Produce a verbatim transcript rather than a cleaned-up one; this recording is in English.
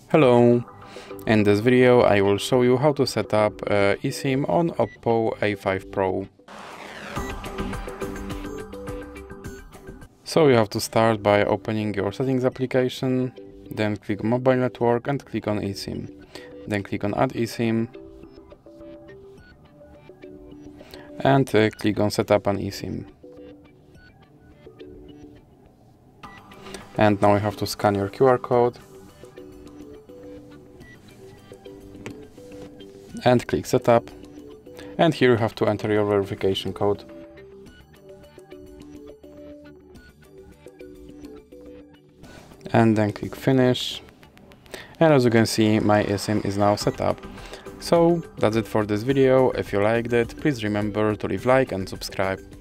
Hello! In this video I will show you how to set up uh, eSIM on Oppo A five Pro. So you have to start by opening your settings application, then click mobile network and click on eSIM. Then click on add eSIM and uh, click on set up an eSIM. And now you have to scan your Q R code and click setup, and here you have to enter your verification code. And then click finish, and as you can see my eSIM is now set up. So that's it for this video. If you liked it, please remember to leave a like and subscribe.